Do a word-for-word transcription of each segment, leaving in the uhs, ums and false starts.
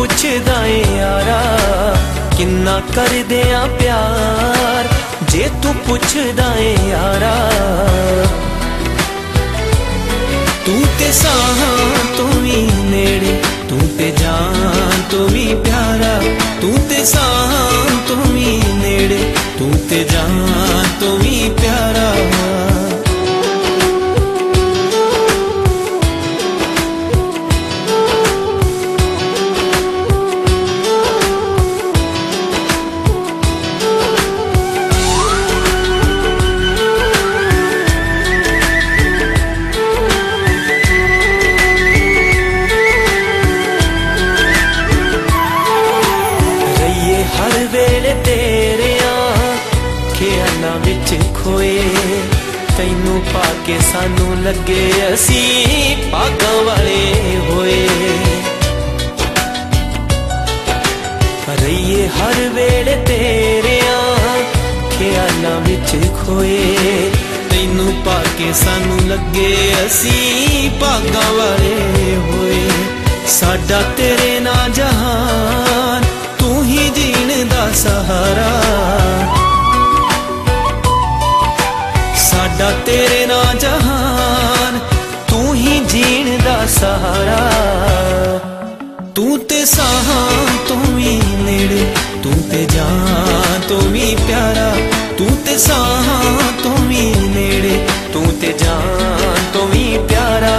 पुछदा ए यारा किन्ना कर दिया प्यार, जे तू पुछदा ए यारा। तू ते साहां तो भी नेड़े, तू ते जान तो भी प्यारा। तू ते साहां तो भी नेड़े, तू ते जान तो भी प्यारा। हर वेले तेरे ख्यालां विच खोए, तैनू पाके सानू लगे असी भागां वाले होए। रहिए हर वेले तेरे ख्यालां विच खोए, तैनू पाके सानू लगे असी भागां वाले होए। साडा तेरे ना जहान, तू ही जीण दा सहारा। साडा तेरे ना जहान, तू ही जीण दा सहारा। तू ते साहां तो भी नेड़े, तू ते जान तो भी प्यारा। तू ते साहां तो भी नेड़े, तू ते जान तो भी प्यारा।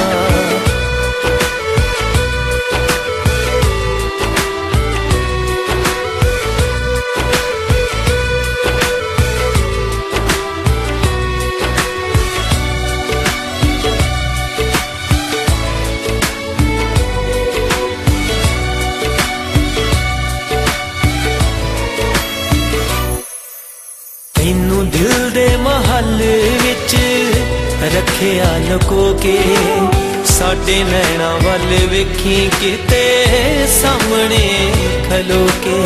तैनू दिल दे महल विच रखिया लुको के, साडे नैना वल वेखी किते सामने खलो के।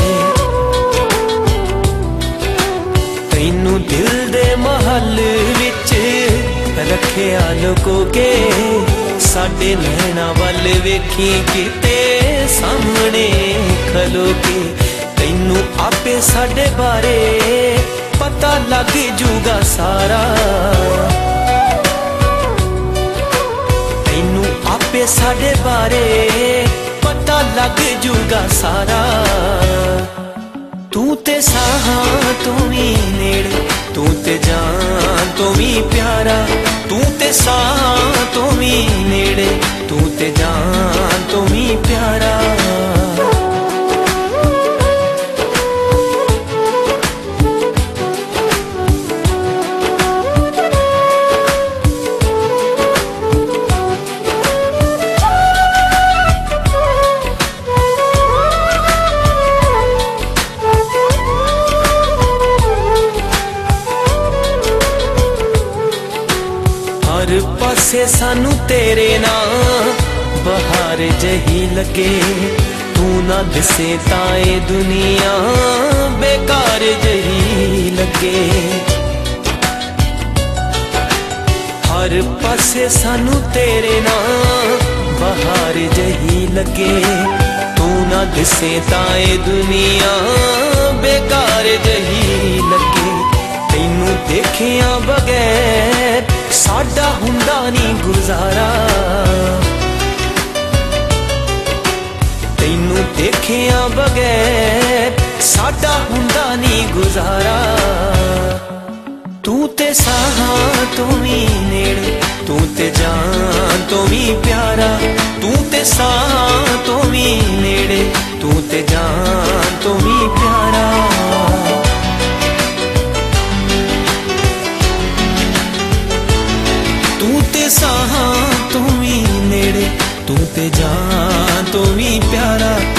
तैनू दिल दे महल विच रखिया लुको के, साडे नैना वल वेखी किते सामने खलो के। तैनू आपे साडे बारे पता लग जूगा सारा। तैनू आपे साडे बारे पता लग जूगा सारा। तू ते साहां तो भी नेड़े, तू ते जान तो भी प्यारा। तू ते साहां तो भी नेड़े, तू ते जान तो भी प्यारा। हर पासे सानू तेरे ना बहार जही लगे, तू ना दिसे ताए दुनिया बेकार जही लगे। हर पासे सानू तेरे ना बहार जही लगे, तू ना दिसे ताए दुनिया बेकार जही लगे। तैनू देखिया बगैर साडा हुंदा नी गुजारा। तैनू देखिया बगैर साडा हुंदा नी गुजारा। तू ते साहां तो भी नेड़े, तू ते जान तो भी प्यारा। तू ते साहां तो भी नेड़े, तू ते जान तो भी प्यारा। तू ते साहां तो भी नेड़े, तू ते जान तो भी प्यारा।